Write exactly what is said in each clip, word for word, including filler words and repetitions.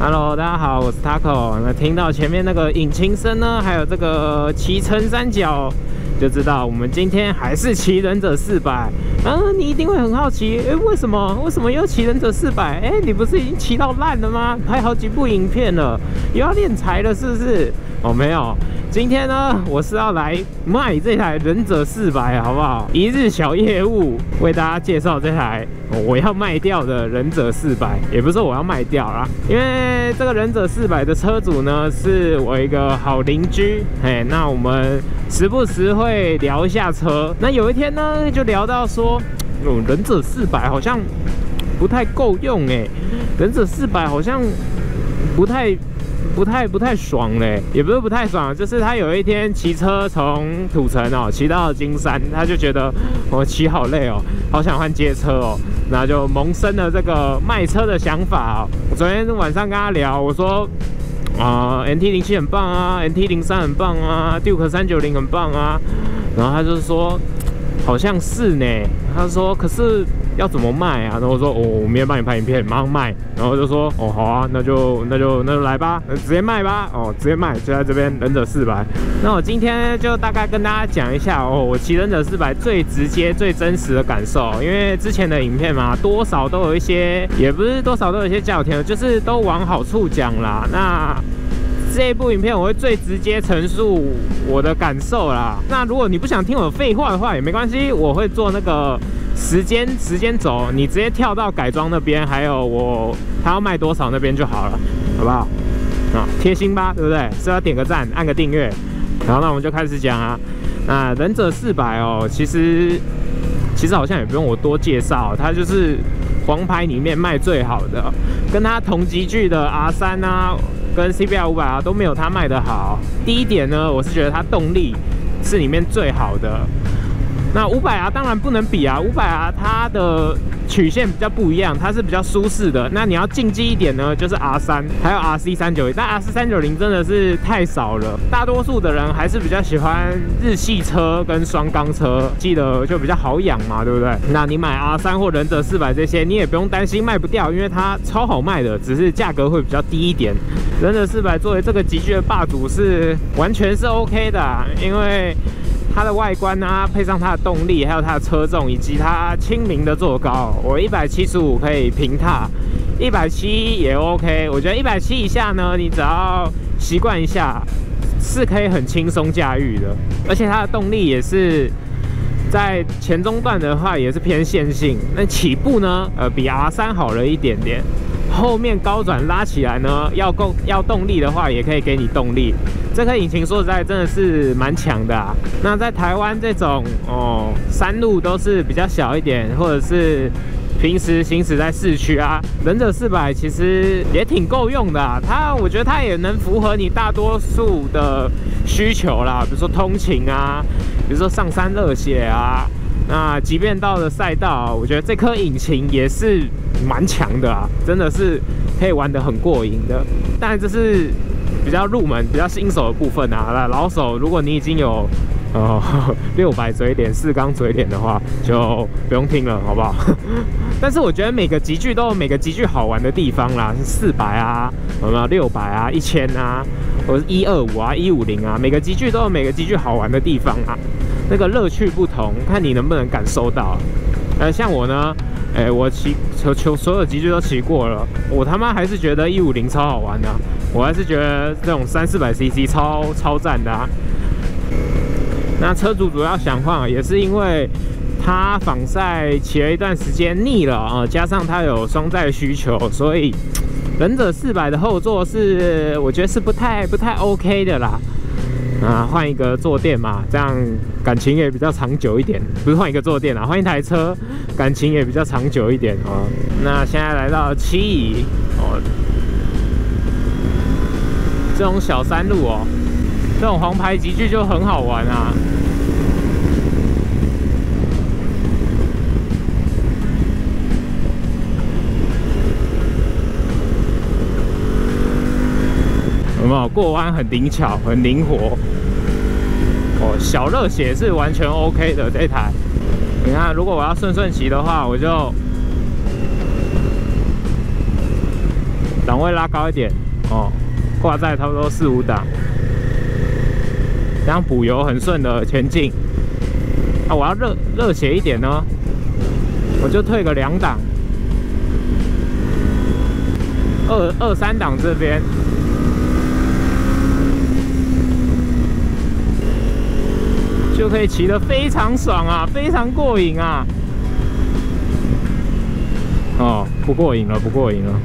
Hello， 大家好，我是 Taco。那听到前面那个引擎声呢，还有这个骑乘三角，就知道我们今天还是骑忍者四百。啊，你一定会很好奇，哎，为什么？为什么又骑忍者四百？哎，你不是已经骑到烂了吗？拍好几部影片了，又要练柴了，是不是？哦，没有。今天呢，我是要来卖这台忍者四百，好不好？一日小业务，为大家介绍这台我要卖掉的忍者四百，也不是说我要卖掉啦，因为这个忍者四百的车主呢，是我一个好邻居，嘿，那我们时不时会聊一下车。那有一天呢，就聊到说，嗯，忍者四百好像不太够用哎，忍者四百好像不太。不太不太爽嘞，也不是不太爽，就是他有一天骑车从土城哦骑到金山，他就觉得我骑好累哦，好想换街车哦，那就萌生了这个卖车的想法哦。我昨天晚上跟他聊，我说啊、呃、，N T 零七很棒啊 ，N T 零三很棒啊 ，Duke 三九零很棒啊，然后他就说好像是呢，他说可是。要怎么卖啊？然后我说哦，我明天帮你拍影片，马上卖。然后就说哦，好啊，那就那就那就来吧，直接卖吧。哦，直接卖，就在这边忍者四百。那我今天就大概跟大家讲一下哦，我骑忍者四百最直接、最真实的感受。因为之前的影片嘛，多少都有一些，也不是多少都有一些较甜，就是都往好处讲啦。那这一部影片我会最直接陈述我的感受啦。那如果你不想听我废话的话也没关系，我会做那个。时间时间轴，你直接跳到改装那边，还有我他要卖多少那边就好了，好不好？啊，贴心吧，对不对？是要点个赞，按个订阅。然后那我们就开始讲啊。那忍者四百哦，其实其实好像也不用我多介绍，它就是黄牌里面卖最好的，跟它同级距的 R 三啊，跟 C B R 五百啊都没有它卖的好。第一点呢，我是觉得它动力是里面最好的。那五百 R 当然不能比啊，五百 R 它的曲线比较不一样，它是比较舒适的。那你要竞技一点呢，就是 R 三，还有 R C 三九零，但 R C 三九零真的是太少了。大多数的人还是比较喜欢日系车跟双缸车，记得就比较好养嘛，对不对？那你买 R 三或忍者四百这些，你也不用担心卖不掉，因为它超好卖的，只是价格会比较低一点。忍者四百作为这个级距的霸主是完全是 OK 的啊，因为。它的外观啊，配上它的动力，还有它的车重，以及它亲民的坐高，我一百七十五可以平踏，一百七也 OK。我觉得一百七以下呢，你只要习惯一下，是可以很轻松驾驭的。而且它的动力也是在前中段的话也是偏线性，那起步呢，呃，比 R 三好了一点点。后面高转拉起来呢，要够要动力的话，也可以给你动力。这颗引擎说实在真的是蛮强的啊。那在台湾这种哦山路都是比较小一点，或者是平时行驶在市区啊，忍者四百其实也挺够用的啊。它我觉得它也能符合你大多数的需求啦，比如说通勤啊，比如说上山热血啊。那即便到了赛道，我觉得这颗引擎也是蛮强的啊，真的是可以玩得很过瘾的。当然这是比较入门、比较新手的部分啊。那老手，如果你已经有呃六百嘴脸、四缸嘴脸的话，就不用听了，好不好？但是我觉得每个级距都有每个级距好玩的地方啦，是四百啊，有没有六百啊、一千啊，或者一二五啊、一五零啊，每个级距都有每个级距好玩的地方啊。那个乐趣不同，看你能不能感受到。呃，像我呢，哎、欸，我骑球球所有级距都骑过了，我他妈还是觉得一五零超好玩的、啊，我还是觉得这种三四百 C C 超超赞的啊。那车主主要想换，也是因为他仿赛骑了一段时间腻了啊，加上他有双载需求，所以忍者四百的后座是我觉得是不太不太 OK 的啦。啊，换一个坐垫嘛，这样感情也比较长久一点。不是换一个坐垫啊，换一台车，感情也比较长久一点哦。那现在来到七乙哦，这种小山路哦，这种黄牌级距就很好玩啊。有没有过弯很灵巧，很灵活？哦，小热血是完全 OK 的这一台。你看，如果我要顺顺骑的话，我就档位拉高一点哦，挂在差不多四五档，这样补油很顺的前进。啊，我要热热血一点呢，我就退个两档，二二三档这边。 就可以骑得非常爽啊，非常过瘾啊！哦，不过瘾了，不过瘾了。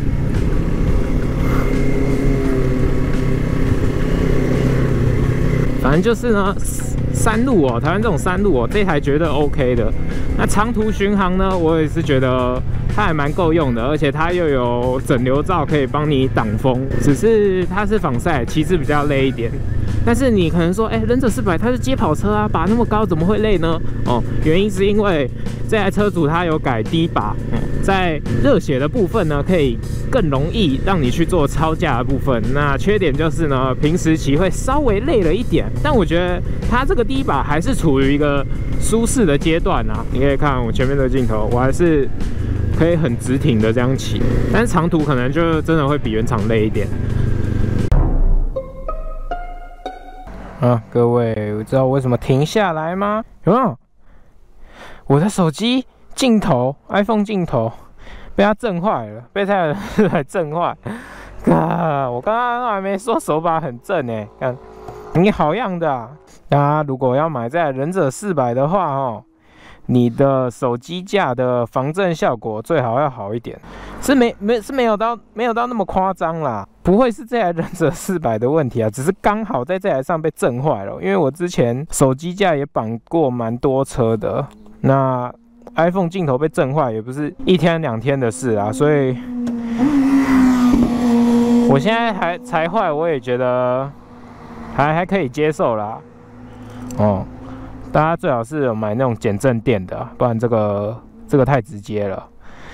反正就是呢，山路哦，台湾这种山路哦，这台绝对 OK 的。那长途巡航呢，我也是觉得它还蛮够用的，而且它又有整流罩可以帮你挡风，只是它是防晒，骑士比较累一点。 但是你可能说，哎、欸，忍者四百它是街跑车啊，拔那么高怎么会累呢？哦，原因是因为这台车主他有改低把，嗯、在热血的部分呢，可以更容易让你去做超驾的部分。那缺点就是呢，平时骑会稍微累了一点。但我觉得它这个低把还是处于一个舒适的阶段啊。你可以看我前面的镜头，我还是可以很直挺的这样骑，但是长途可能就真的会比原厂累一点。 啊，各位，知道我为什么停下来吗？有没有？我的手机镜头 ，iPhone 镜头被它震坏了，被它来震坏。啊，我刚刚还没说手把很正呢，看你好样的啊！大家如果要买这台忍者四百的话，哦，你的手机架的防震效果最好要好一点，是没没是没有到没有到那么夸张啦。 不会是这台忍者四百的问题啊，只是刚好在这台上被震坏了。因为我之前手机架也绑过蛮多车的，那 iPhone 镜头被震坏也不是一天两天的事啊，所以我现在还才坏，我也觉得还还可以接受啦。哦，大家最好是有买那种减震垫的，不然这个这个太直接了。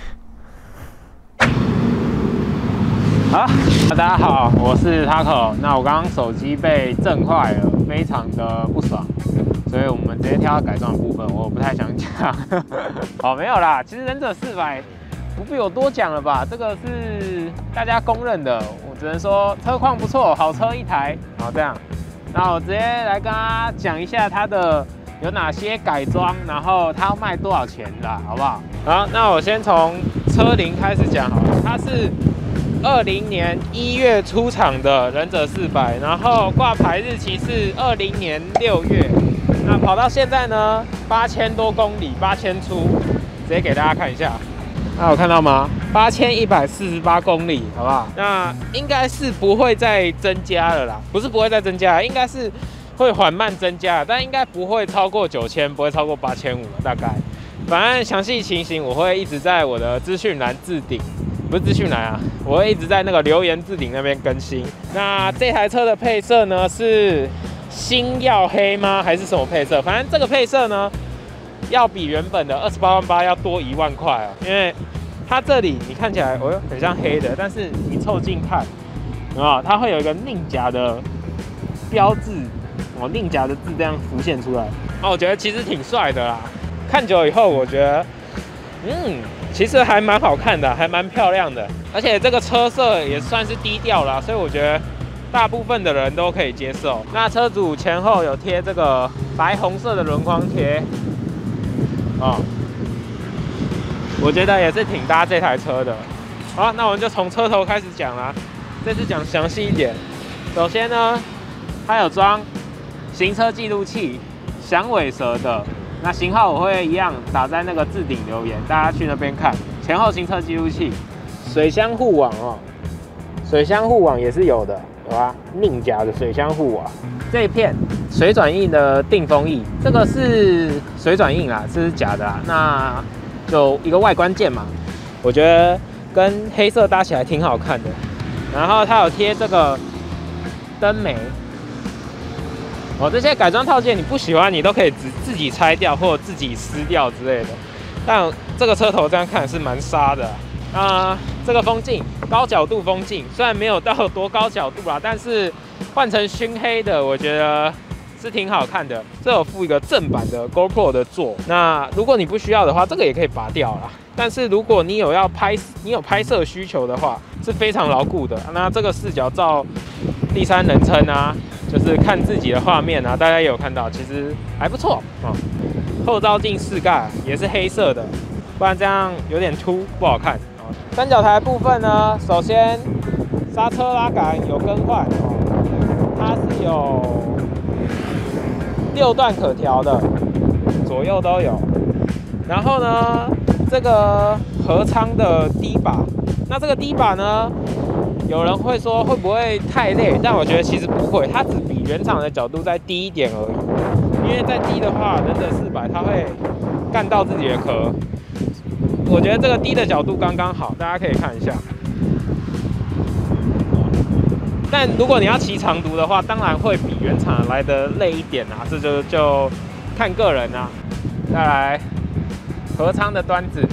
好，大家好，我是 Taco。那我刚刚手机被震坏了，非常的不爽，所以我们直接跳到改装的部分，我不太想讲。好，没有啦，其实忍者四百不必我多讲了吧，这个是大家公认的，我只能说车况不错，好车一台。好，这样，那我直接来跟大家讲一下它的有哪些改装，然后它要卖多少钱啦，好不好？好，那我先从车龄开始讲好了，它是 二零年一月出厂的忍者四百，然后挂牌日期是二零年六月，那跑到现在呢，八千多公里，八千出，直接给大家看一下。那有看到吗？八千一百四十八公里，好不好？那应该是不会再增加了啦，不是不会再增加，应该是会缓慢增加，但应该不会超过九千，不会超过八千五，大概。反正详细情形我会一直在我的资讯栏置顶。 不是资讯栏啊，我会一直在那个留言置顶那边更新。那这台车的配色呢是星耀黑吗？还是什么配色？反正这个配色呢，要比原本的二十八万八要多一万块啊，因为它这里你看起来哦很像黑的，但是你凑近看，啊，它会有一个宁甲的标志，哦，宁甲的字这样浮现出来。啊，我觉得其实挺帅的啦。看久以后，我觉得，嗯。 其实还蛮好看的，还蛮漂亮的，而且这个车色也算是低调啦，所以我觉得大部分的人都可以接受。那车主前后有贴这个白红色的轮框贴，哦，我觉得也是挺搭这台车的。好，那我们就从车头开始讲啦，这次讲详细一点。首先呢，它有装行车记录器，响尾蛇的。 那型号我会一样打在那个置顶留言，大家去那边看。前后行车记录器，水箱护网哦，水箱护网也是有的，有吧？宁甲的水箱护网，这一片水转印的定风翼，这个是水转印啦，这是假的啦。那就一个外观件嘛，我觉得跟黑色搭起来挺好看的。然后它有贴这个灯眉。 哦，这些改装套件你不喜欢，你都可以自自己拆掉或者自己撕掉之类的。但这个车头这样看是蛮杀的啊、呃。这个风镜高角度风镜，虽然没有到多高角度啦，但是换成熏黑的，我觉得是挺好看的。这有附一个正版的 GoPro 的座，那如果你不需要的话，这个也可以拔掉啦。 但是如果你有要拍，你有拍摄需求的话，是非常牢固的。那这个视角照第三人称啊，就是看自己的画面啊，大家也有看到，其实还不错哦。后照镜饰盖也是黑色的，不然这样有点凸，不好看哦。三角台部分呢，首先刹车拉杆有更换哦，它是有六段可调的，左右都有。然后呢，这个合仓的低把，那这个低把呢，有人会说会不会太累？但我觉得其实不会，它只比原厂的角度再低一点而已。因为再低的话，忍者四百它会干到自己的壳。我觉得这个低的角度刚刚好，大家可以看一下。但如果你要骑长途的话，当然会比原厂来的累一点啊，这就就看个人啊。再来。合仓的端子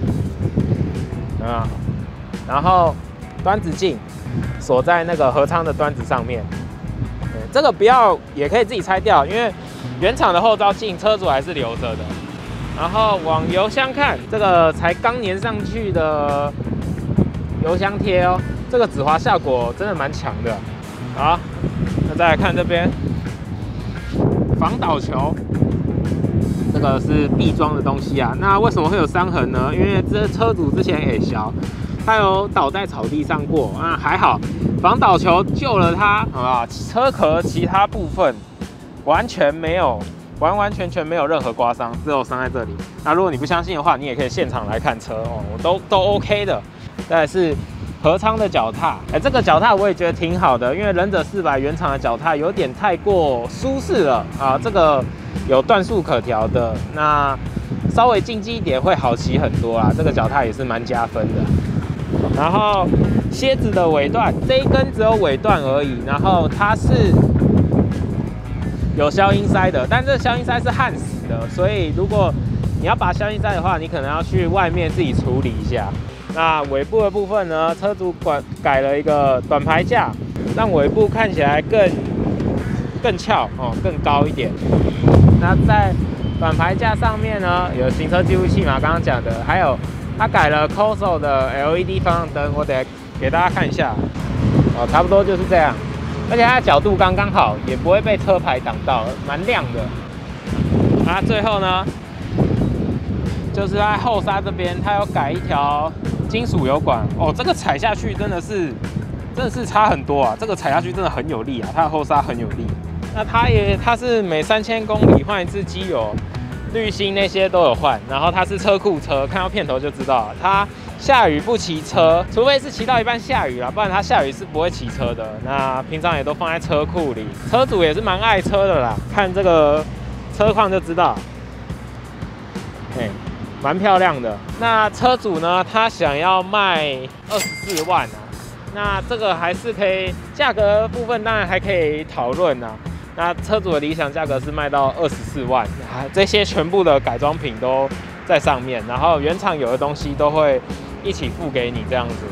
啊，然后端子镜锁在那个合仓的端子上面。这个不要也可以自己拆掉，因为原厂的后照镜车主还是留着的。然后往油箱看，这个才刚粘上去的油箱贴哦，这个止滑效果真的蛮强的。好，那再来看这边防倒球。这个是壁装的东西啊，那为什么会有伤痕呢？因为这车主之前也小，他有倒在草地上过啊，还好防倒球救了他，好吧？车壳其他部分完全没有，完完全全没有任何刮伤，只有伤在这里。那如果你不相信的话，你也可以现场来看车哦，我都都 OK 的。再来是合仓的脚踏，哎、欸，这个脚踏我也觉得挺好的，因为忍者四百原厂的脚踏有点太过舒适了啊，这个。有段数可调的，那稍微竞技一点会好骑很多啦。这个脚踏也是蛮加分的。然后蝎子的尾段，这一根只有尾段而已，然后它是有消音塞的，但这个消音塞是焊死的，所以如果你要拔消音塞的话，你可能要去外面自己处理一下。那尾部的部分呢，车主改改了一个短排架，让尾部看起来更更翘哦，更高一点。那在短排架上面呢，有行车记录器嘛，刚刚讲的，还有它改了 C O S O 的 L E D 方向灯，我得给大家看一下，哦，差不多就是这样，而且它的角度刚刚好，也不会被车牌挡到，蛮亮的。那最后呢，就是在后刹这边，它有改一条金属油管，哦，这个踩下去真的是真的是差很多啊，这个踩下去真的很有力啊，它的后刹很有力。那它也它是每三千公里换一次机油，滤芯那些都有换，然后它是车库车，看到片头就知道了。它下雨不骑车，除非是骑到一半下雨啦，不然它下雨是不会骑车的。那平常也都放在车库里，车主也是蛮爱车的啦，看这个车况就知道，哎，蛮漂亮的。那车主呢，他想要卖二十四万啊，那这个还是可以，价格部分当然还可以讨论啊。那车主的理想价格是卖到二十四万，啊，这些全部的改装品都在上面，然后原厂有的东西都会一起付给你这样子。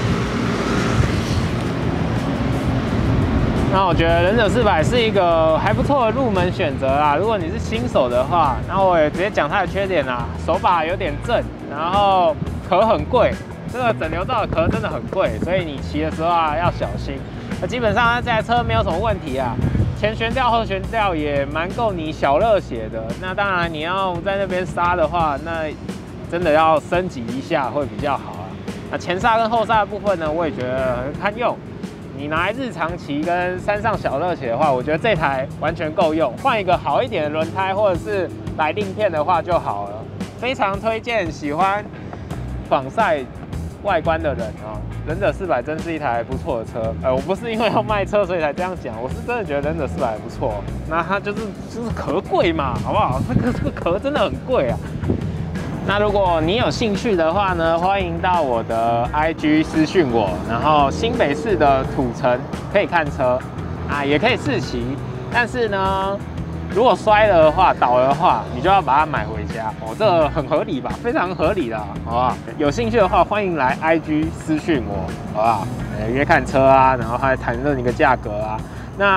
那我觉得忍者四百是一个还不错的入门选择啦。如果你是新手的话，那我也直接讲它的缺点啦，手把有点正，然后壳很贵，这个整流罩的壳真的很贵，所以你骑的时候啊要小心。那基本上这台车没有什么问题啊。前悬吊后悬吊也蛮够你小热血的，那当然你要在那边刹的话，那真的要升级一下会比较好啊。那前刹跟后刹的部分呢，我也觉得很堪用。你拿来日常骑跟山上小热血的话，我觉得这台完全够用。换一个好一点的轮胎或者是来令片的话就好了。非常推荐喜欢仿赛外观的人啊。忍者四百真是一台不错的车，呃，我不是因为要卖车所以才这样讲，我是真的觉得忍者四百不错。那它就是就是壳贵嘛，好不好？这个这个壳真的很贵啊。那如果你有兴趣的话呢，欢迎到我的 I G 私讯我，然后新北市的土城可以看车啊，也可以试骑，但是呢，如果摔了的话，倒了的话，你就要把它买回家哦，这个很合理吧？非常合理的，好不好？有兴趣的话，欢迎来 I G 私讯我，好不好？呃，约看车啊，然后还谈论一个价格啊。那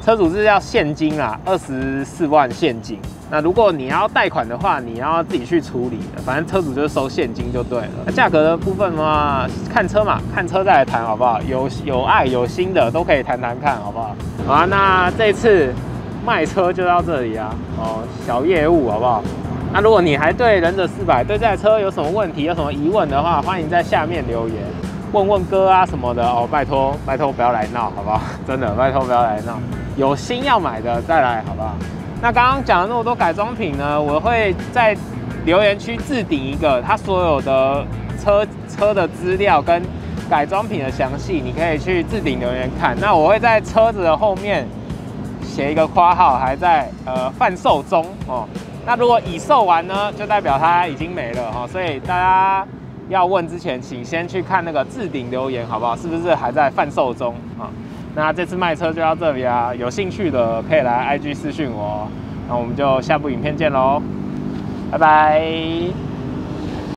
车主是要现金啦，二十四万现金。那如果你要贷款的话，你要自己去处理的，反正车主就是收现金就对了。那价格的部分嘛，看车嘛，看车再来谈好不好？有有爱有心的都可以谈谈看好不好？好啊，那这次卖车就到这里啊，哦，小业务好不好？那如果你还对忍者四百对这台车有什么问题、有什么疑问的话，欢迎在下面留言，问问哥啊什么的哦，拜托拜托不要来闹好不好？真的拜托不要来闹，有心要买的再来好不好？那刚刚讲了那么多改装品呢，我会在留言区置顶一个它所有的车车的资料跟改装品的详细，你可以去置顶留言看。那我会在车子的后面写一个括号，还在呃贩售中哦。那如果已售完呢，就代表它已经没了哈、哦。所以大家要问之前，请先去看那个置顶留言好不好？是不是还在贩售中啊？那这次卖车就到这里啊，有兴趣的可以来 I G 私讯我，那我们就下部影片见喽，拜拜。